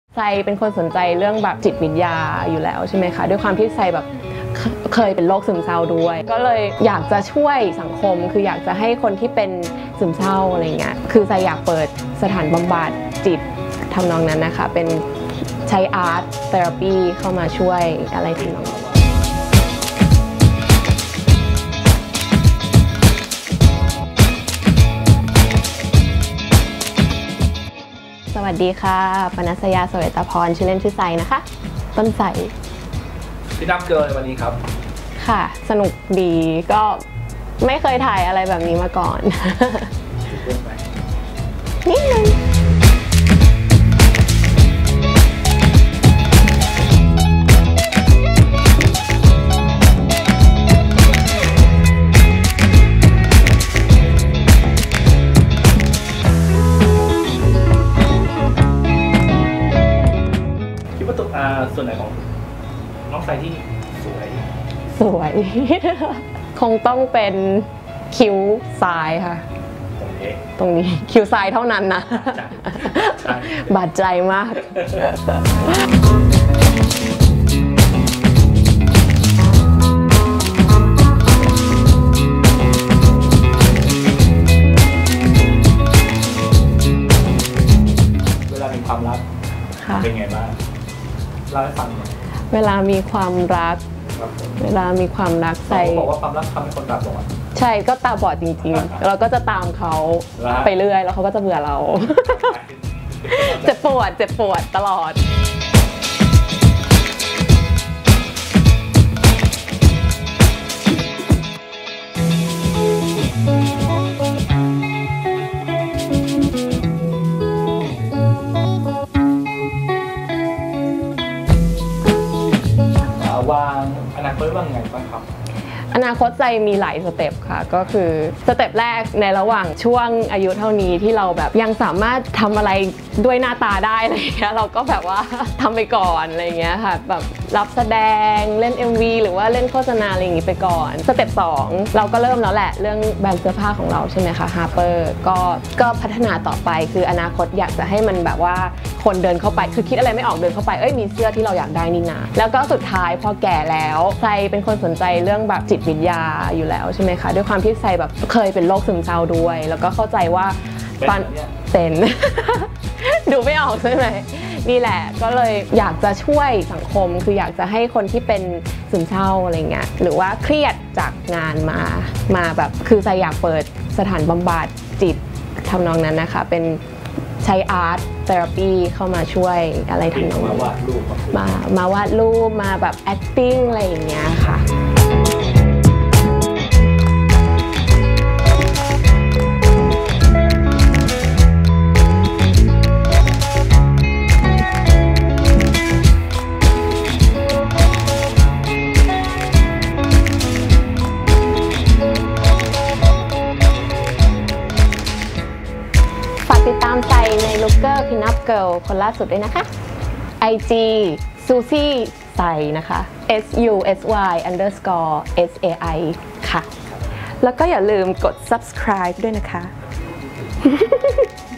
ไซเป็นคนสนใจเรื่องแบบจิตวิทยาอยู่แล้วใช่ไหมคะด้วยความที่ไซแบบเคยเป็นโรคซึมเศร้าด้วยก็เลยอยากจะช่วยสังคมคืออยากจะให้คนที่เป็นซึมเศร้าอะไรเงี้ยคือไซอยากเปิดสถานบำบัดจิตทำนองนั้นนะคะเป็นใช้อาร์ตเทอราปีเข้ามาช่วยอะไรทำนองนั้นสวัสดีค่ะปนัสยา เสวตพรชื่อเล่นชื่อไซนะคะต้นไซพี่นับเกินวันนี้ครับค่ะสนุกดีก็ไม่เคยถ่ายอะไรแบบนี้มาก่อนนิดนึงส่วนไหนของน้องไซที่สวยคงต้องเป็นคิ้วซ้ายค่ะตรงนี้คิ้วซ้ายเท่านั้นนะบาดใจมากเวลามีความรักเป็นไงบ้างเล่าให้ฟังหน่อยเวลามีความรักใส่บอกว่าความรักทำให้คนตาบอดใช่ก็ตาบอดจริงๆเราก็จะตามเขาไปเรื่อยแล้วเขาก็จะเบื่อเราเจ็บปวดตลอดวางอนาคตว่าไงบ้างครับอนาคตใจมีหลายสเต็ปค่ะก็คือสเต็ปแรกในระหว่างช่วงอายุเท่านี้ที่เราแบบยังสามารถทำอะไรด้วยหน้าตาได้อะไรเงี้ยเราก็แบบว่าทำไปก่อนอะไรเงี้ยค่ะแบบรับแสดงเล่น MV หรือว่าเล่นโฆษณาอะไรอย่างงี้ไปก่อนสเต็ป2เราก็เริ่มแล้วแหละเรื่องแบรนด์เสื้อผ้าของเราใช่ไหมคะ Harper ก็พัฒนาต่อไปคืออนาคตอยากจะให้มันแบบว่าคนเดินเข้าไปคือคิดอะไรไม่ออกเดินเข้าไปมีเสื้อที่เราอยากได้นี่นะแล้วก็สุดท้ายพอแก่แล้วไซเป็นคนสนใจเรื่องแบบจิตวิทยาอยู่แล้วใช่ไหมคะด้วยความที่ไซแบบเคยเป็นโรคซึมเศร้าด้วยแล้วก็เข้าใจว่าตอนเป็นดูไม่ออกใช่ไหมนี่แหละก็เลยอยากจะช่วยสังคมคืออยากจะให้คนที่เป็นซึมเศร้าอะไรเงี้ยหรือว่าเครียดจากงานมาแบบคือไซอยากเปิดสถานบำบัดจิตทำนองนั้นนะคะเป็นใช้อาร์ตเทอราปีเข้ามาช่วยอะไรทำนองนั้นมาวาดรูปมาแบบ acting อะไรอย่างเงี้ยค่ะติดตามไซในลูกเกอร์พินับเกิลคนล่าสุดด้วยนะคะ IG ซูซี่ไซนะคะ SUSY_SAI ค่ะแล้วก็อย่าลืมกด subscribe ด้วยนะคะ